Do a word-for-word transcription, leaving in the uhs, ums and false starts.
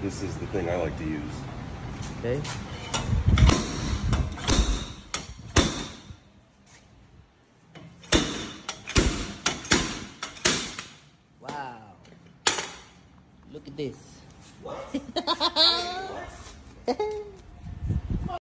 this is the thing I like to use. Okay. Wow. Look at this. What? What?